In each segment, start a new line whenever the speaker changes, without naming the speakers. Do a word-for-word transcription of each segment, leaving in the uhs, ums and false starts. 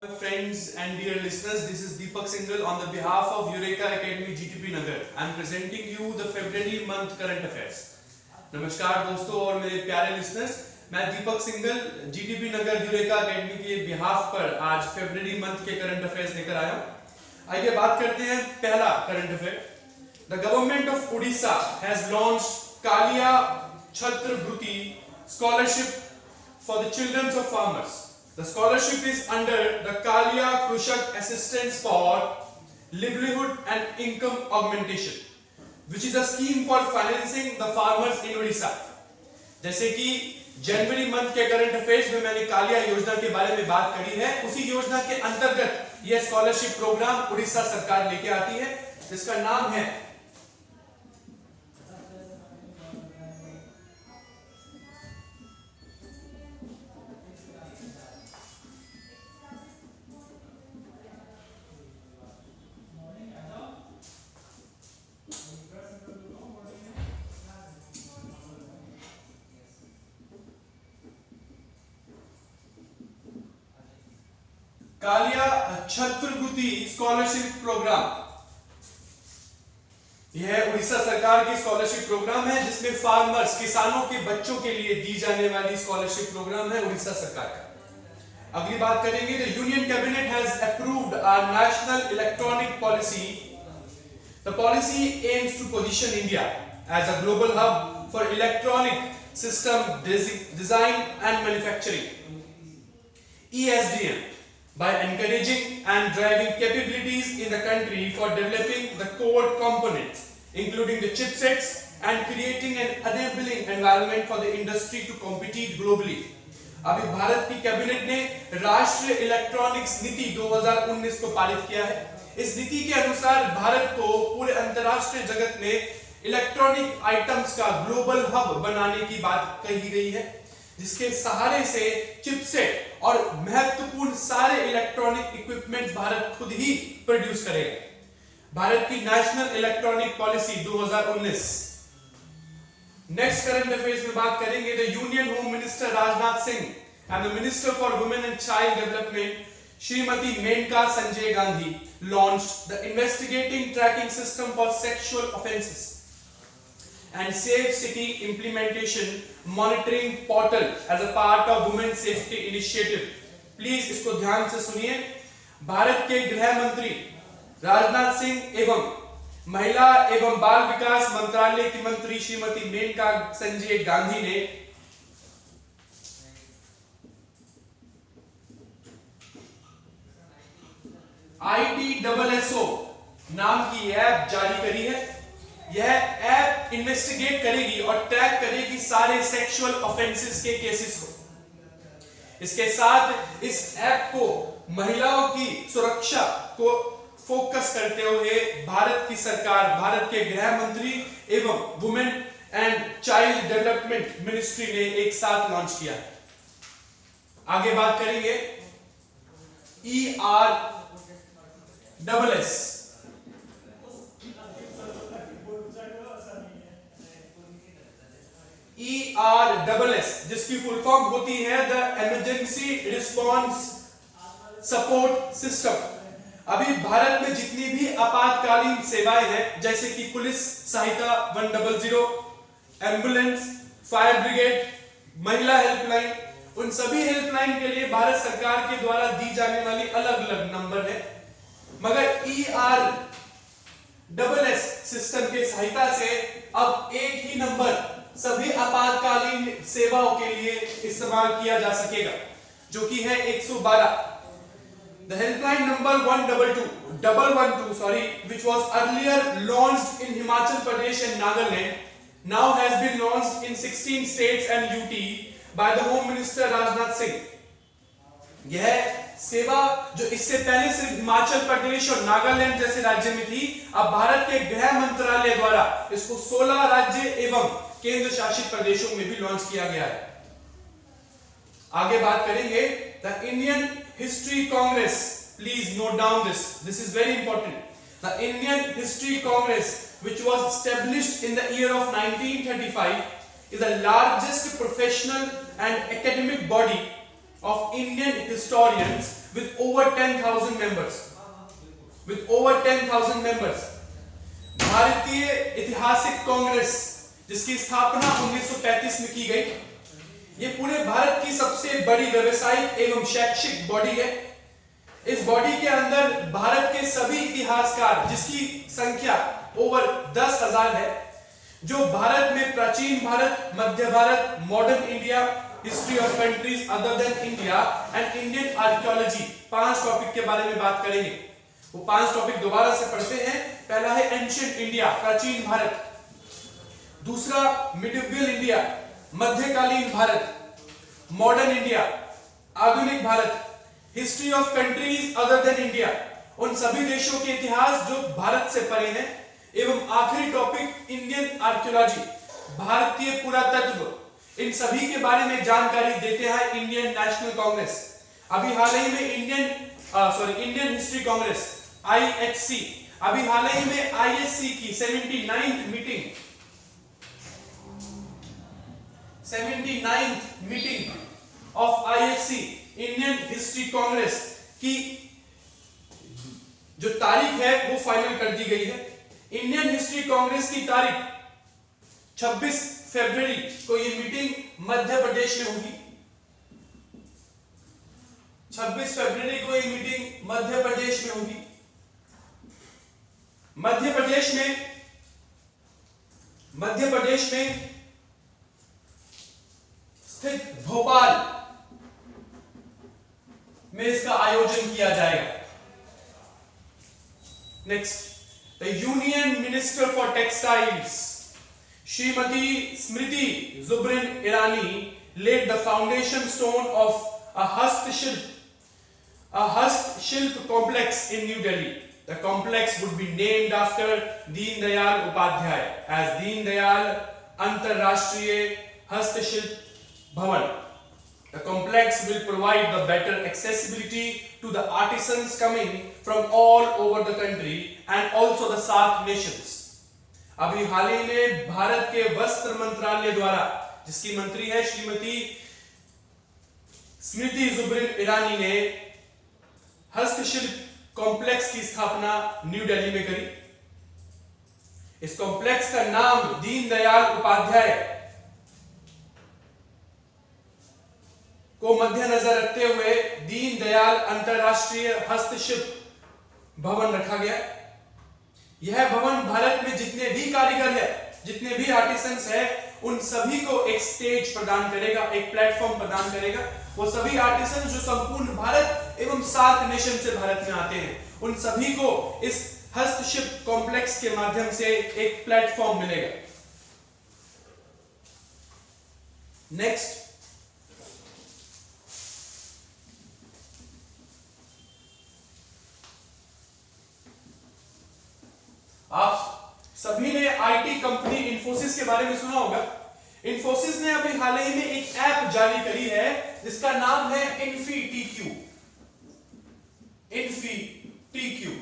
Friends and dear listeners, this is Deepak Singhal on the behalf of Eureka Academy G T P Nagar. I am presenting you the February month current affairs. नमस्कार दोस्तों और मेरे प्यारे listeners, मैं Deepak Singhal G T P Nagar Eureka Academy के behalf पर आज फरवरी मंथ के करंट अफेयर्स लेकर आया हूं। आइए बात करते हैं पहला current affair. The government of Orissa has launched KALIA Chhatravritti scholarship for the children of farmers. The scholarship is under the Kalia Krushak Assistance for Livelihood and Income Augmentation, which is a scheme for financing the farmers in Odisha. जैसे कि जनवरी month के current affairs में मैंने कालिया योजना के बारे में बात करी है, उसी योजना के अंतर्गत यह स्कॉलरशिप प्रोग्राम उड़ीसा सरकार लेके आती है, जिसका नाम है कालिया छात्रवृत्ति स्कॉलरशिप प्रोग्राम। यह उड़ीसा सरकार की स्कॉलरशिप प्रोग्राम है, जिसमें फार्मर्स किसानों के बच्चों के लिए दी जाने वाली स्कॉलरशिप प्रोग्राम है उड़ीसा सरकार का। अगली बात करेंगे, the union cabinet has approved a national electronic policy. The policy aims to position India as a global hub for electronic system design and manufacturing E S D M by encouraging and driving capabilities in the country for developing the core components, including the chipsets, and creating an enabling environment for the industry to compete globally. अभी भारत की cabinet ने राष्ट्रीय electronics नीति दो हज़ार उन्नीस को पारित किया है। इस नीति के अनुसार भारत को पूरे अंतर्राष्ट्रीय जगत में इलेक्ट्रॉनिक आइटम्स का ग्लोबल हब बनाने की बात कही गई है, जिसके सहारे से चिपसेट और महत्वपूर्ण सारे इलेक्ट्रॉनिक इक्विपमेंट्स भारत खुद ही प्रोड्यूस करेगा। भारत की नेशनल इलेक्ट्रॉनिक पॉलिसी दो हज़ार उन्नीस। नेक्स्ट करंट अफेयर्स में बात करेंगे, the union home minister Rajnath Singh and the minister for women and child development Shrimati Maneka Sanjay Gandhi launched the investigating tracking system for sexual offences and Safe City Implementation Monitoring Portal as a part of Women Safety Initiative. Please इसको ध्यान से सुनिए। भारत के गृह मंत्री राजनाथ सिंह एवं महिला एवं बाल विकास मंत्रालय की मंत्री श्रीमती मेनका संजय गांधी ने I T double S O नाम की ऐप जारी करी है। यह ऐप इन्वेस्टिगेट करेगी और ट्रैक करेगी सारे सेक्सुअल ऑफेंसेस के केसेस को। इसके साथ इस ऐप को महिलाओं की सुरक्षा को फोकस करते हुए भारत की सरकार, भारत के गृह मंत्री एवं women and child development ministry ने एक साथ लॉन्च किया। आगे बात करेंगे E R double S. E R S S जिसकी फुल फॉर्म होती है the emergency response support system. अभी भारत में जितनी भी आपातकालीन सेवाएं हैं, जैसे कि पुलिस सहायता एक सौ सौ, एम्बुलेंस, फायर ब्रिगेड, महिला हेल्पलाइन, उन सभी हेल्पलाइन के लिए भारत सरकार के द्वारा दी जाने वाली अलग अलग नंबर है। मगर E R S S system के सहायता से अब एक ही नंबर सभी आपातकालीन सेवाओं के लिए इस्तेमाल किया जा सकेगा, जो कि है एक सौ बारह। The helpline number one two two, one one two, sorry, which was earlier launched in Himachal Pradesh and Nagaland, now has been launched in sixteen states and U T by the Home Minister Rajnath Singh. यह सेवा जो इससे पहले सिर्फ हिमाचल प्रदेश और नागालैंड जैसे राज्य में थी, अब भारत के गृह मंत्रालय द्वारा इसको सोलह राज्य एवं केंद्र शासित प्रदेशों में भी लॉन्च किया गया है। आगे बात करेंगे, the Indian history congress, please note down this, this is very important. The Indian history congress which was established in the year of nineteen thirty-five is the largest professional and academic body of Indian historians with over ten thousand members. With over ten thousand members. भारतीय ऐतिहासिक कांग्रेस जिसकी स्थापना उन्नीस सौ पैंतीस में की गई, ये पूरे भारत की सबसे बड़ी व्यवसायिक एवं शैक्षिक बॉडी है। इस बॉडी के अंदर भारत के सभी इतिहासकार, जिसकी संख्या ओवर दस हजार है, जो भारत में प्राचीन भारत, मध्य Bharat, modern India, history of countries other than India and Indian archaeology, पांच टॉपिक के बारे में बात करेंगे। वो पांच टॉपिक दोबारा से पढ़ते हैं। पहला है एंशिएंट इंडिया, प्राचीन भारत। दूसरा मिडिवल इंडिया, मध्यकालीन भारत। मॉडर्न इंडिया, आधुनिक Bharat. History of countries other than India, उन सभी देशों के इतिहास जो भारत से परे हैं। एवं आखिरी टॉपिक इंडियन आर्कियोलॉजी, भारतीय पुरातत्व। इन सभी के बारे में जानकारी देते हैं इंडियन नेशनल कांग्रेस। अभी हाल ही में Indian sorry Indian history congress I H C, अभी हाल ही में आई एस सी की उन्यासीवीं मीटिंग उन्यासीवीं meeting of I H C Indian history congress की जो तारीख है वो फाइनल कर दी गई है। इंडियन हिस्ट्री कांग्रेस की तारीख छब्बीस फरवरी को ये मीटिंग मध्य प्रदेश में होगी। छब्बीस फरवरी को ये मीटिंग मध्य प्रदेश में होगी। मध्य प्रदेश में मध्य प्रदेश में स्थित भोपाल में इसका आयोजन किया जाएगा। Next, the union minister for textiles Shrimati Smriti Zubin Irani laid the foundation stone of a हस्तशिल्प a हस्तशिल्प complex in New Delhi. The complex would be named after Deen Dayal Upadhyay as Deen Dayal Antarrashtriya Hastashilp Bhavan. The complex will provide the better accessibility to the artisans coming from all over the country and also the SAARC nations. अभी हाल ही में भारत के वस्त्र मंत्रालय द्वारा, जिसकी मंत्री है श्रीमती स्मृति जुबिन ईरानी, ने हस्तशिल्प कॉम्प्लेक्स की स्थापना न्यू दिल्ली में करी। इस कॉम्प्लेक्स का नाम दीनदयाल उपाध्याय को मद्देनजर रखते हुए दीनदयाल अंतरराष्ट्रीय हस्तशिल्प भवन रखा गया। यह भवन भारत में जितने भी कारीगर है, जितने भी आर्टिसंस है, उन सभी को एक स्टेज प्रदान करेगा, एक प्लेटफॉर्म प्रदान करेगा। वो सभी आर्टिसंस जो संपूर्ण भारत एवं सार्क नेशन से भारत में आते हैं, उन सभी को इस हस्तशिल्प कॉम्प्लेक्स के माध्यम से एक प्लेटफॉर्म मिलेगा। नेक्स्ट, आप सभी ने आईटी कंपनी इन्फोसिस के बारे में सुना होगा। इन्फोसिस ने अभी हाल ही में एक ऐप जारी करी है जिसका नाम है इन्फीटीक्यू। इन्फीटीक्यू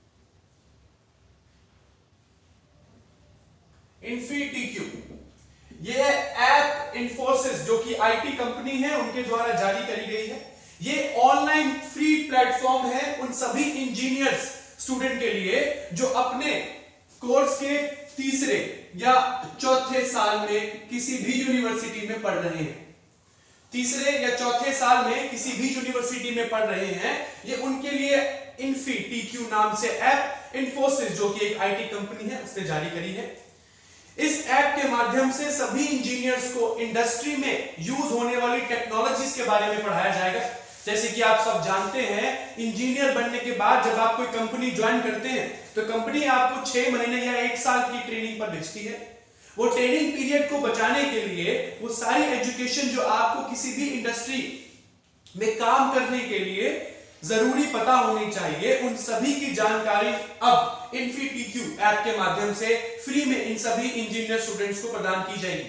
इन्फीटीक्यू ये ऐप इन्फोसिस जो कि आईटी कंपनी है उनके द्वारा जारी करी गई है। ये ऑनलाइन फ्री प्लेटफॉर्म है उन सभी इंजीनियर्स स्टूडेंट के लिए जो अपने कोर्स के तीसरे या चौथे साल में किसी भी यूनिवर्सिटी में पढ़ रहे हैं। तीसरे या चौथे साल में किसी भी यूनिवर्सिटी में पढ़ रहे हैं, ये उनके लिए इन्फीटीक्यू नाम से ऐप इन्फोसिस जो कि एक आईटी कंपनी है उसने जारी करी है। इस ऐप के माध्यम से सभी इंजीनियर्स को इंडस्ट्री में यूज होने वाली टेक्नोलॉजीज के बारे में पढ़ाया जाएगा। जैसे कि आप सब जानते हैं, इंजीनियर बनने के बाद जब आप कोई कंपनी ज्वाइन करते हैं तो कंपनी आपको छह महीने या एक साल की ट्रेनिंग पर भेजती है। वो ट्रेनिंग पीरियड को बचाने के लिए वो सारी एजुकेशन जो आपको किसी भी इंडस्ट्री में काम करने के लिए जरूरी पता होनी चाहिए, उन सभी की जानकारी अब इन्फीटीक्यू ऐप के माध्यम से फ्री में इन सभी इंजीनियर स्टूडेंट्स को प्रदान की जाएगी।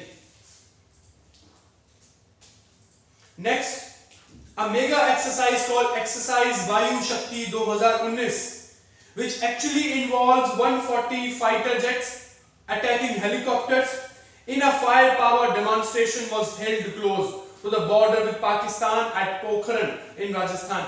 Next, a mega exercise called Exercise Vayu Shakti twenty nineteen, which actually involves one hundred forty fighter jets attacking helicopters in a firepower demonstration, was held close to the border with Pakistan at Pokhran in Rajasthan.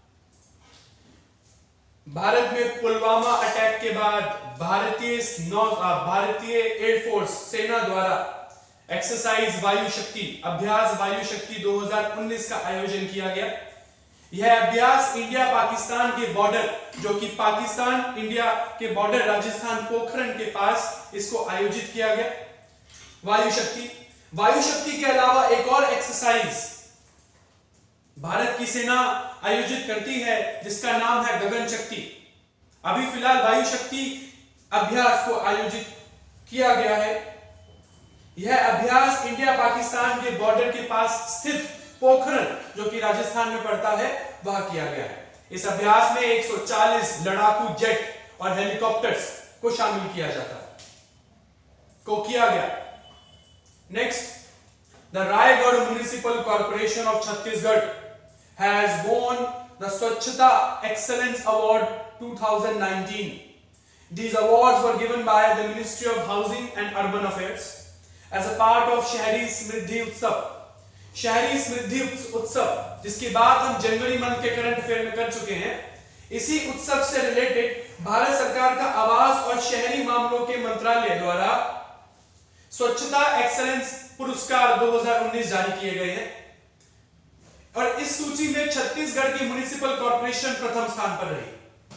Bharat में Pulwama attack के बाद भारतीय नौ भारतीय air force सेना द्वारा exercise वायु शक्ति अभ्यास वायु शक्ति दो हज़ार उन्नीस का आयोजन किया गया। यह अभ्यास इंडिया पाकिस्तान के बॉर्डर, जो कि पाकिस्तान इंडिया के बॉर्डर राजस्थान पोखरण के पास, इसको आयोजित किया गया। वायु शक्ति वायु शक्ति के अलावा एक और एक्सरसाइज भारत की सेना आयोजित करती है जिसका नाम है गगन शक्ति। अभी फिलहाल वायु शक्ति अभ्यास को आयोजित किया गया है। यह अभ्यास इंडिया पाकिस्तान के बॉर्डर के पास स्थित पोखरण, जो कि राजस्थान में पड़ता है, वह किया गया है। इस अभ्यास में एक सौ चालीस लड़ाकू जेट और हेलीकॉप्टर्स को शामिल किया जाता है को किया गया। Next, the Raigarh municipal corporation of Chhattisgarh has won the Swachhta Excellence Award twenty nineteen. These awards were given by the Ministry of Housing and Urban Affairs as a part of Shahri Smriddhi Utsav. शहरी समृद्धि उत्सव, जिसकी बात हम जनवरी month के current affair में कर चुके हैं, इसी उत्सव से रिलेटेड भारत सरकार का आवास और शहरी मामलों के मंत्रालय द्वारा स्वच्छता एक्सेलेंस पुरस्कार दो हज़ार उन्नीस जारी किए गए हैं और इस सूची में छत्तीसगढ़ की म्युनिसिपल कॉर्पोरेशन प्रथम स्थान पर रही।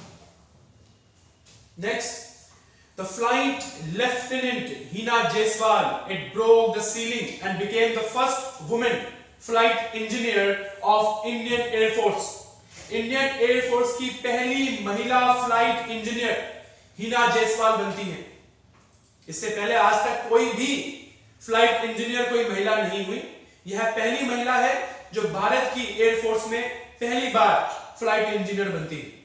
Next, the flight lieutenant Hina Jaiswal, it broke the ceiling and became the first woman flight engineer of Indian Air Force. Indian Air Force की पहली महिला फ्लाइट इंजीनियर हिना जायसवाल बनती हैं। इससे पहले आज तक कोई भी फ्लाइट इंजीनियर कोई महिला नहीं हुई। यह पहली महिला है जो भारत की एयरफोर्स में पहली बार फ्लाइट इंजीनियर बनती है।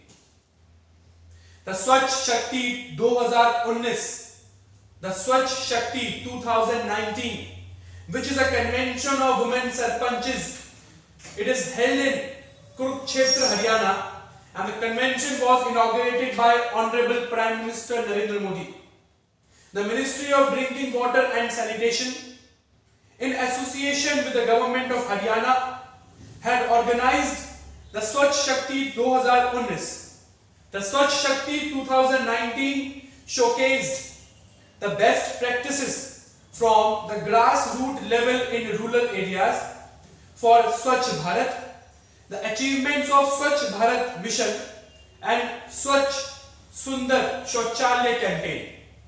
The स्वच्छ शक्ति दो हज़ार उन्नीस, the स्वच्छ शक्ति twenty nineteen, which is a convention of women sarpanches. It is held in Kurukshetra, Haryana, and the convention was inaugurated by Honorable Prime Minister Narendra Modi. The Ministry of Drinking Water and Sanitation, in association with the government of Haryana, had organized the Swachh Shakti दो हज़ार उन्नीस. The Swachh Shakti twenty nineteen showcased the best practices from the grassroots level in rural areas for Swachh Bharat, the achievements of Swachh Bharat mission and Swachh Sundar Shauchalay campaign.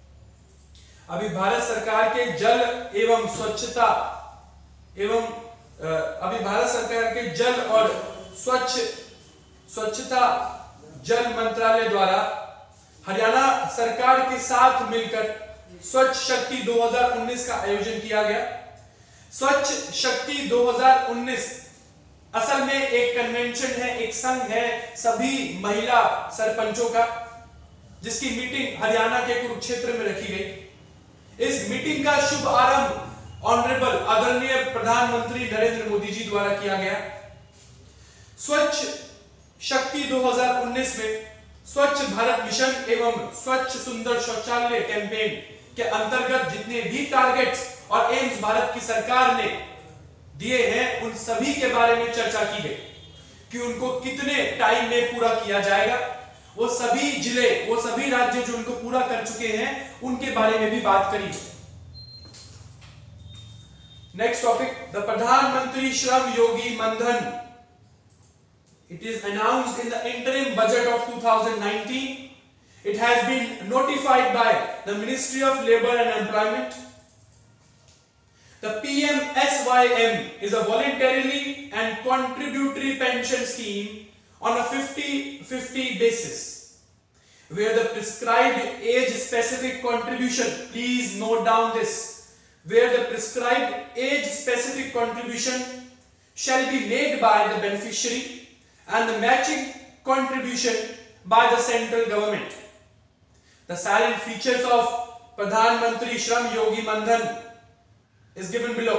अभी भारत सरकार के जल एवं स्वच्छता एवं अभी भारत सरकार के जल और स्वच्छ स्वच्छता जल मंत्रालय द्वारा हरियाणा सरकार के साथ मिलकर स्वच्छ शक्ति दो हज़ार उन्नीस का आयोजन किया गया। स्वच्छ शक्ति दो हज़ार उन्नीस असल में एक कन्वेंशन है, एक संघ है सभी महिला सरपंचों का, जिसकी मीटिंग हरियाणा के कुरुक्षेत्र में रखी गई। इस मीटिंग का शुभ आरंभ ऑनरेबल आदरणीय प्रधानमंत्री नरेंद्र मोदी जी द्वारा किया गया। स्वच्छ शक्ति दो हज़ार उन्नीस में स्वच्छ भारत मिशन एवं स्वच्छ सुंदर शौचालय कैंपेन के अंतर्गत जितने भी टारगेट्स और एम्स भारत की सरकार ने दिए हैं, उन सभी के बारे में चर्चा की गई कि उनको कितने टाइम में पूरा किया जाएगा। वो सभी जिले, वो सभी राज्य जो उनको पूरा कर चुके हैं, उनके बारे में भी बात करी। नेक्स्ट टॉपिक, द प्रधानमंत्री Shram Yogi Mandhan. It is announced in the interim budget of twenty nineteen. It has been notified by the Ministry of Labour and Employment. The P M S Y M is a voluntarily and contributory pension scheme on a fifty fifty basis, where the prescribed age-specific contribution, please note down this, where the prescribed age-specific contribution shall be made by the beneficiary and the matching contribution by the central government. The salient features of Pradhan Mantri Shram Yogi Mandhan is given below.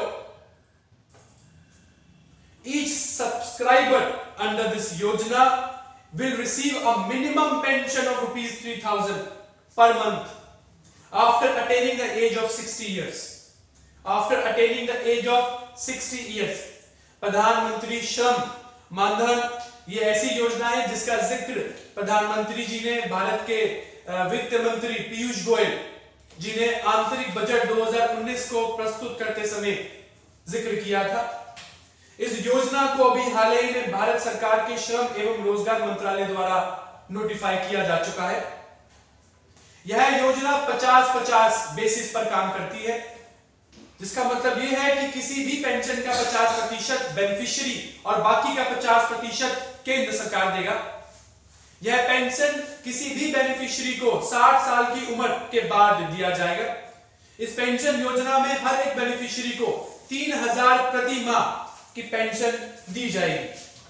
Each subscriber under this yojana will receive a minimum pension of rupees three thousand per month after attaining the age of sixty years. After attaining the age of sixty years. प्रधानमंत्री श्रम मानधन, ये ऐसी योजना है जिसका जिक्र प्रधानमंत्री जी ने भारत के वित्त मंत्री पीयूष गोयल जी ने आंतरिक बजट दो हज़ार उन्नीस को प्रस्तुत करते समय जिक्र किया था। इस योजना को अभी हाल ही में भारत सरकार के श्रम एवं रोजगार मंत्रालय द्वारा नोटिफाई किया जा चुका है। यह योजना पचास पचास बेसिस पर काम करती है, जिसका मतलब यह है कि किसी भी पेंशन का पचास प्रतिशत बेनिफिशियरी और बाकी का पचास प्रतिशत केंद्र सरकार देगा। यह पेंशन किसी भी बेनिफिशियरी को साठ साल की उम्र के बाद दिया जाएगा। इस पेंशन योजना में हर एक बेनिफिशियरी को तीन हजार प्रति माह की पेंशन दी जाएगी।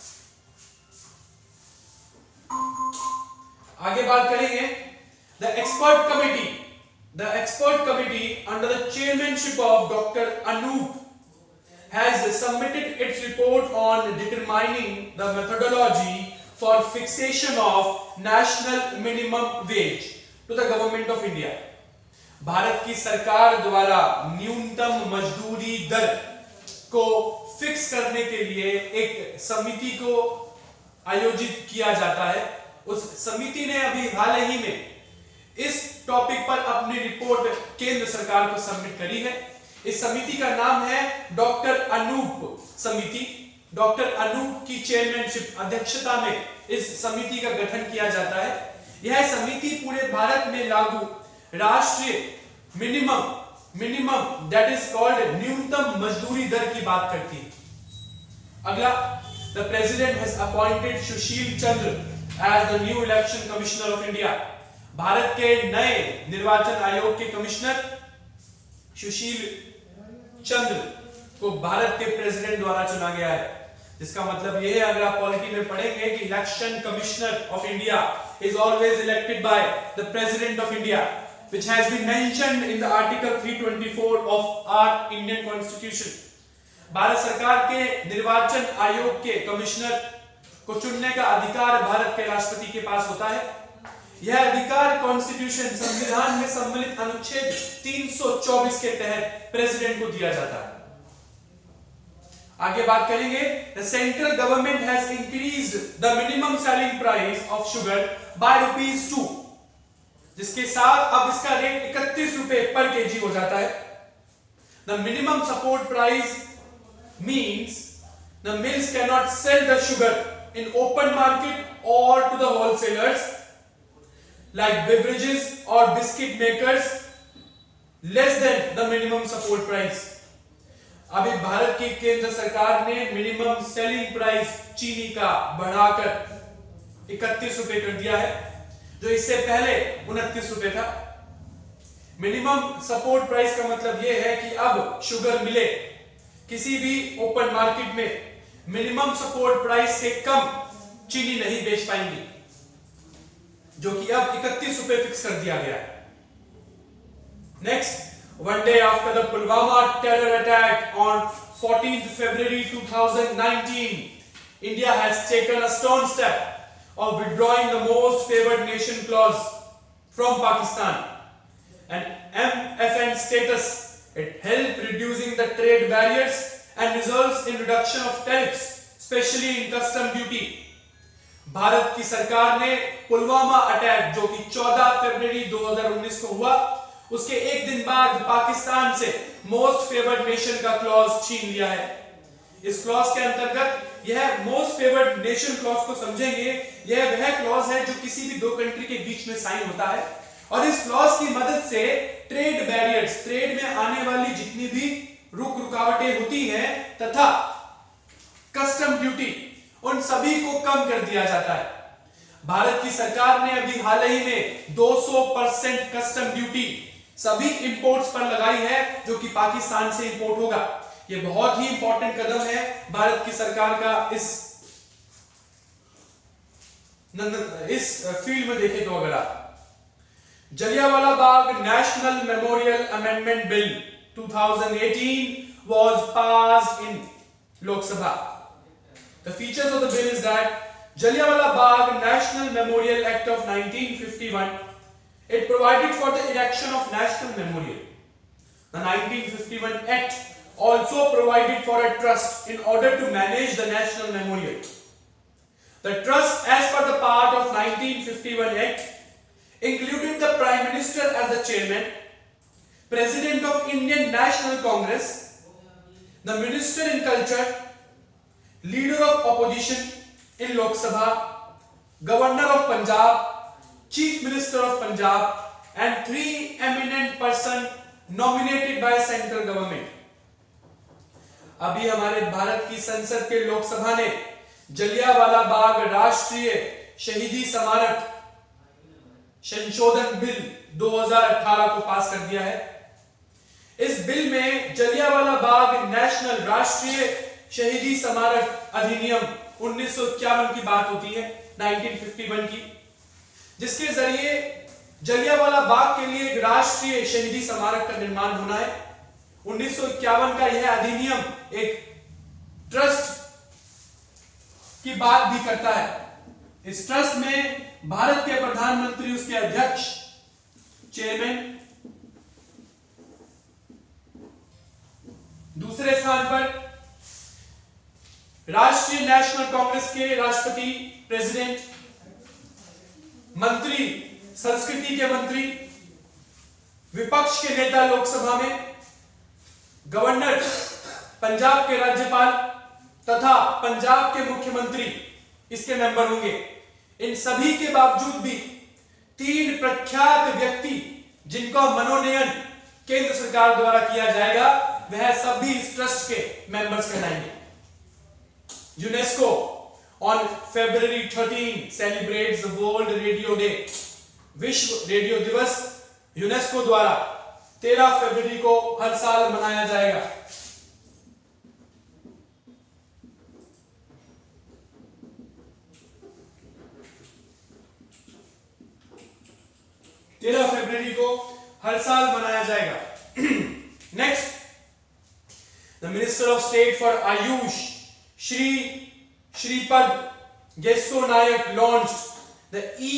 आगे बात करेंगे the expert committee The expert committee under the chairmanship of Doctor Anup has submitted its report on determining the methodology for fixation of national minimum wage to the government of India. Bharat की सरकार द्वारा न्यूनतम मजदूरी दर को fix करने के लिए एक समिति को आयोजित किया जाता है। उस समिति ने अभी हाल ही में इस टॉपिक पर अपनी रिपोर्ट केंद्र सरकार को सबमिट करी है। इस समिति का नाम है डॉक्टर अनूप समिति। डॉक्टर अनूप की चेयरमैनशिप अध्यक्षता में इस समिति का गठन किया जाता है। यह समिति पूरे भारत में लागू राष्ट्रीय minimum minimum that is called न्यूनतम मजदूरी दर की बात करती है। अगला, the president has appointed Sushil Chandra as the new election commissioner of India. Bharat के नए निर्वाचन आयोग के कमिश्नर सुशील चंद्र को भारत के प्रेसिडेंट द्वारा चुना गया है, जिसका मतलब यह है, अगर आप पॉलिटी में पढ़ेंगे कि election commissioner of India is always elected by the president of India, which has been mentioned in the article तीन सौ चौबीस of our Indian constitution. Bharat सरकार के निर्वाचन आयोग के कमिश्नर को चुनने का अधिकार भारत के राष्ट्रपति के पास होता है। यह अधिकार कॉन्स्टिट्यूशन संविधान में सम्मिलित अनुच्छेद तीन सौ चौबीस के तहत प्रेसिडेंट को दिया जाता है। आगे बात करेंगे, the central government has increased the minimum selling price of sugar by rupees two, जिसके साथ अब इसका रेट इकतीस रुपए पर केजी हो जाता है। The minimum support price means the mills can not sell the sugar in open market और to the wholesalers like beverages or biscuit makers less than the minimum support price। अभी भारत की केंद्र सरकार ने मिनिमम सेलिंग प्राइस चीनी का बढ़ाकर इकतीस रुपए कर दिया है, जो इससे पहले उनतीस रुपए था। मिनिमम सपोर्ट प्राइस का मतलब यह है कि अब शुगर मिले किसी भी ओपन मार्केट में मिनिमम सपोर्ट प्राइस से कम चीनी नहीं बेच पाएंगी, जो कि अब इकतीस रुपए फिक्स कर दिया गया है। Next, one day after the Pulwama terror attack on fourteenth February two thousand nineteen, India has taken a stern step of withdrawing the most favored nation clause from Pakistan. An M F N status, it helped reducing the trade barriers and results in reduction of tariffs, especially in custom duty. Bharat की सरकार ने Pulwama attack जो कि चौदह फरवरी दो हज़ार उन्नीस को हुआ, उसके एक दिन बाद पाकिस्तान से मोस्ट फेवर्ड नेशन का क्लॉज छीन लिया है। इस क्लॉज के अंतर्गत यह मोस्ट फेवर्ड नेशन क्लॉज को समझेंगे, यह वह क्लॉज है जो किसी भी दो कंट्री के बीच में साइन होता है, और इस क्लॉज की मदद से ट्रेड बैरियर्स, ट्रेड में आने वाली जितनी भी रुक रुकावटें होती हैं तथा कस्टम ड्यूटी, उन सभी को कम कर दिया जाता है। भारत की सरकार ने अभी हाल ही में दो सौ परसेंट कस्टम ड्यूटी सभी इंपोर्ट्स पर लगाई है, जो कि पाकिस्तान से इंपोर्ट होगा। यह बहुत ही इंपॉर्टेंट कदम है भारत की सरकार का इस इस फील्ड में देखें तो। अगर आप Jallianwala Bagh national memorial amendment bill दो हज़ार अठारह was passed in Lok Sabha. The features of the bill is that Jallianwala Bagh National Memorial Act of nineteen fifty-one, it provided for the erection of national memorial. The nineteen fifty-one Act also provided for a trust in order to manage the National Memorial. The trust, as per the part of nineteen fifty-one Act, included the Prime Minister as the chairman, President of Indian National Congress, the Minister in Culture, Leader of Opposition in Lok Sabha, Governor of Punjab, Chief Minister of Punjab, and three eminent persons nominated by central government. अभी हमारे भारत की संसद के लोकसभा ने जलियांवाला बाग राष्ट्रीय शहीदी स्मारक संशोधन बिल दो हज़ार अठारह को पास कर दिया है। इस बिल में जलियांवाला बाग नेशनल राष्ट्रीय शहीदी स्मारक अधिनियम उन्नीस सौ इक्यावन की बात होती है, उन्नीस सौ इक्यावन की, जिसके जरिए जलियांवाला बाग के लिए एक राष्ट्रीय शहीदी स्मारक का निर्माण होना है। उन्नीस सौ इक्यावन का यह अधिनियम एक ट्रस्ट की बात भी करता है। इस ट्रस्ट में भारत के प्रधानमंत्री, उसके अध्यक्ष, चेयरमैन, दूसरे स्थान पर राष्ट्रीय नेशनल कांग्रेस के राष्ट्रपति, प्रेसिडेंट, मंत्री, संस्कृति के मंत्री, विपक्ष के नेता लोकसभा में, गवर्नर, पंजाब के राज्यपाल तथा पंजाब के मुख्यमंत्री इसके मेंबर होंगे। इन सभी के बावजूद भी तीन प्रख्यात व्यक्ति जिनका मनोनयन केंद्र सरकार द्वारा किया जाएगा, वह सभी इस ट्रस्ट के मेंबर्स कहलाएंगे। UNESCO on February thirteen celebrates the world radio day. विश्व रेडियो दिवस यूनेस्को द्वारा तेरह फरवरी को हर साल मनाया जाएगा। तेरह फरवरी को हर साल मनाया जाएगा। Next, the minister of state for AYUSH Shri Shripad Yesso Naik launched the e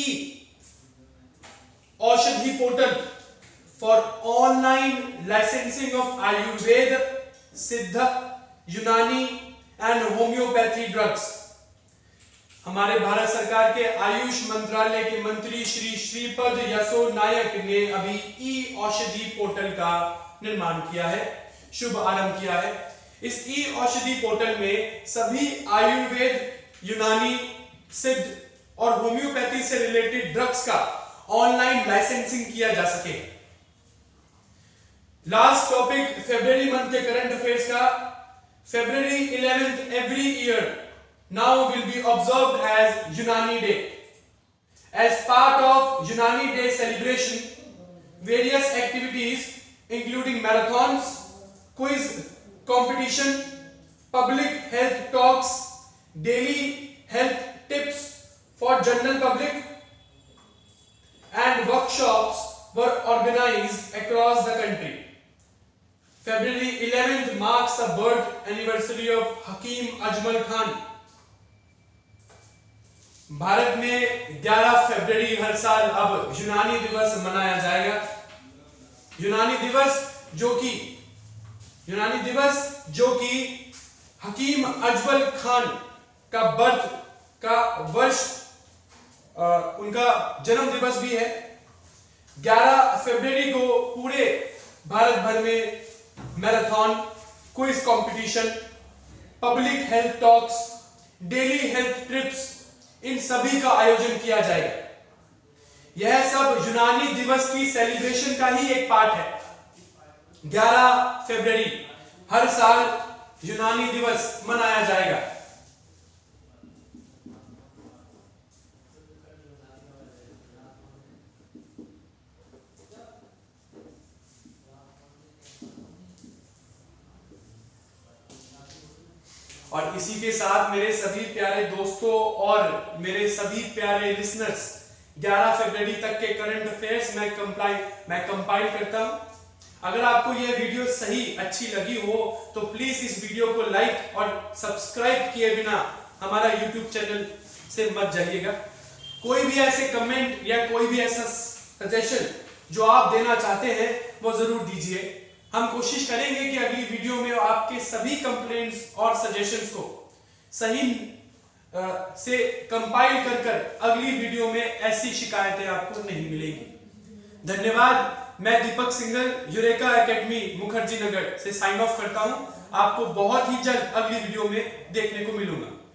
Aushadhi portal for online licensing of Ayurveda, Siddha, Unani and homeopathy drugs. हमारे भारत सरकार के आयुष मंत्रालय के मंत्री श्री श्रीपद येस्सो नायक ने अभी ई औषधि पोर्टल का निर्माण किया है, शुभ आरंभ किया है। इस ई औषधि पोर्टल में सभी आयुर्वेद, यूनानी, सिद्ध और होम्योपैथी से रिलेटेड ड्रग्स का ऑनलाइन लाइसेंसिंग किया जा सके। लास्ट टॉपिक फरवरी मंथ के करंट अफेयर्स का। February eleventh every year now will be observed as Unani Day. As part of Unani Day celebration, various activities including marathons, quiz competition, public health talks, daily health tips for general public and workshops were organized across the country. February eleventh marks the birth anniversary of Hakeem Ajmal Khan. Bharat में ग्यारह फरवरी हर साल अब यूनानी दिवस मनाया जाएगा। यूनानी दिवस जो कि यूनानी दिवस जो कि हकीम अजमल खान का बर्थ का वर्ष, आ, उनका जन्म दिवस भी है। ग्यारह फरवरी को पूरे भारत भर में marathon, quiz competition, public health talks, daily health trips, इन सभी का आयोजन किया जाएगा। यह सब यूनानी दिवस की सेलिब्रेशन का ही एक पार्ट है। ग्यारह फरवरी हर साल यूनानी दिवस मनाया जाएगा। और इसी के साथ मेरे सभी प्यारे दोस्तों और मेरे सभी प्यारे लिसनर्स, ग्यारह फरवरी तक के करंट अफेयर्स मैं कंपाइल मैं कंपाइल करता हूं। अगर आपको यह वीडियो सही अच्छी लगी हो तो प्लीज इस वीडियो को लाइक और सब्सक्राइब किए बिना हमारा यूट्यूब चैनल से मत जाइएगा। कोई भी ऐसे कमेंट या कोई भी ऐसा सजेशन जो आप देना चाहते हैं वो जरूर दीजिए। हम कोशिश करेंगे कि अगली वीडियो में आपके सभी कंप्लेंट्स और सजेशंस को सही आ, से कंपाइल कर कर अगली वीडियो में ऐसी शिकायतें आपको नहीं मिलेंगी। धन्यवाद। मैं दीपक सिंघल यूरेका एकेडमी मुखर्जी नगर से साइन ऑफ करता हूं। आपको बहुत ही जल्द अगली वीडियो में देखने को मिलूंगा।